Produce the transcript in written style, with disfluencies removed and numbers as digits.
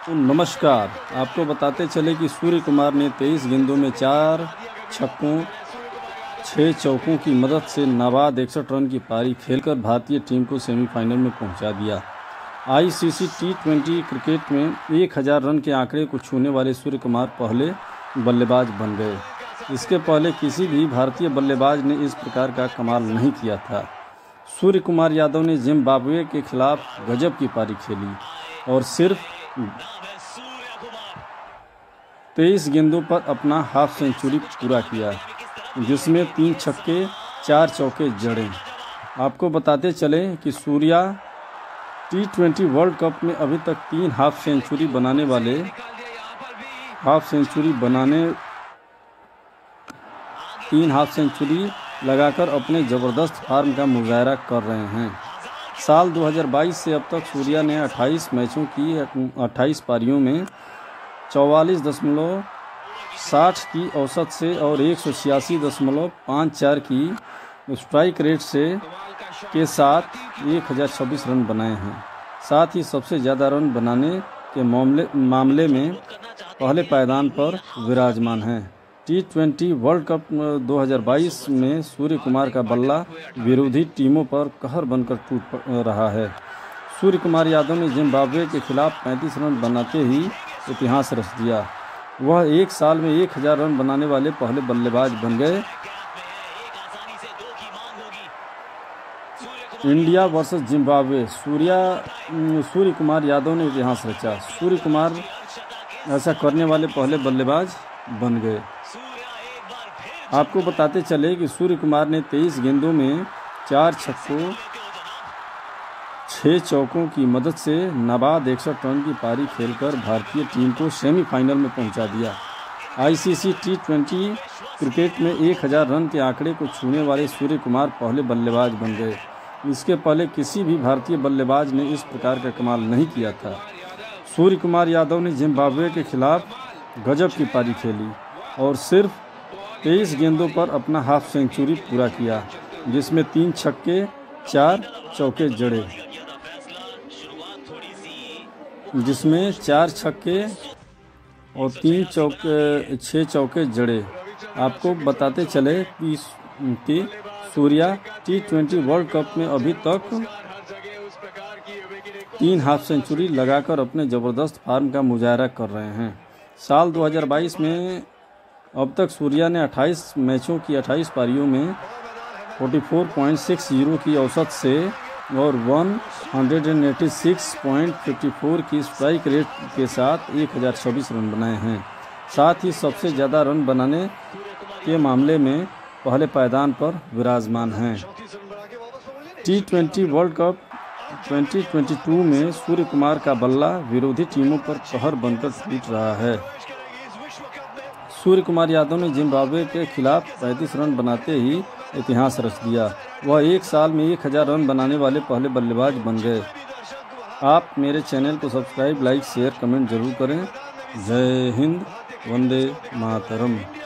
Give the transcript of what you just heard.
नमस्कार। आपको बताते चले कि सूर्य कुमार ने 23 गेंदों में 4 छक्कों 6 चौकों की मदद से नाबाद 61 रन की पारी खेलकर भारतीय टीम को सेमीफाइनल में पहुंचा दिया। आईसीसी टी20 क्रिकेट में 1000 रन के आंकड़े को छूने वाले सूर्य कुमार पहले बल्लेबाज बन गए। इसके पहले किसी भी भारतीय बल्लेबाज ने इस प्रकार का कमाल नहीं किया था। सूर्य कुमार यादव ने जिम्बाब्वे के खिलाफ गजब की पारी खेली और सिर्फ 23 गेंदों पर अपना हाफ सेंचुरी पूरा किया, जिसमें 3 छक्के 4 चौके जड़े। आपको बताते चले कि सूर्या टी20 वर्ल्ड कप में अभी तक 3 हाफ सेंचुरी लगाकर अपने ज़बरदस्त फॉर्म का मुजाहरा कर रहे हैं। साल 2022 से अब तक सूर्या ने 28 मैचों की 28 पारियों में 44.60 की औसत से और 186.54 की स्ट्राइक रेट से के साथ 1026 रन बनाए हैं। साथ ही सबसे ज़्यादा रन बनाने के मामले में पहले पायदान पर विराजमान हैं। टी20 वर्ल्ड कप 2022 में सूर्य कुमार का बल्ला विरोधी टीमों पर कहर बनकर टूट रहा है। सूर्य कुमार यादव ने जिम्बाब्वे के खिलाफ 35 रन बनाते ही इतिहास रच दिया। वह एक साल में 1000 रन बनाने वाले पहले बल्लेबाज बन गए। India versus Zimbabwe, Suryakumar Yadav ने इतिहास रचा। सूर्य कुमार ऐसा करने वाले पहले बल्लेबाज बन गए। आपको बताते चले कि सूर्य कुमार ने 23 गेंदों में 4 छक्कों 6 चौकों की मदद से नाबाद 61 रन की पारी खेलकर भारतीय टीम को सेमीफाइनल में पहुंचा दिया। आईसीसी टी20 क्रिकेट में 1000 रन के आंकड़े को छूने वाले सूर्य कुमार पहले बल्लेबाज बन गए। इसके पहले किसी भी भारतीय बल्लेबाज ने इस प्रकार का कमाल नहीं किया था। सूर्य कुमार यादव ने जिम्बाब्वे के खिलाफ गजब की पारी खेली और सिर्फ 23 गेंदों पर अपना हाफ सेंचुरी पूरा किया, जिसमें 3 छक्के 4 चौके जड़े। 6 चौके जड़े। आपको बताते चले कि सूर्या टी20 वर्ल्ड कप में अभी तक 3 हाफ सेंचुरी लगाकर अपने ज़बरदस्त फॉर्म का मुजाहरा कर रहे हैं। साल 2022 में अब तक सूर्या ने 28 मैचों की 28 पारियों में 44.60 की औसत से और 186.54 की स्ट्राइक रेट के साथ 1026 रन बनाए हैं। साथ ही सबसे ज़्यादा रन बनाने के मामले में पहले पायदान पर विराजमान हैं। टी20 वर्ल्ड कप 2022 में सूर्य कुमार का बल्ला विरोधी टीमों पर कहर बनकर टूट रहा है। सूर्य कुमार यादव ने जिम्बाब्वे के खिलाफ 35 रन बनाते ही इतिहास रच दिया। वह एक साल में 1000 रन बनाने वाले पहले बल्लेबाज बन गए। आप मेरे चैनल को सब्सक्राइब, लाइक, शेयर, कमेंट जरूर करें। जय हिंद, वंदे मातरम।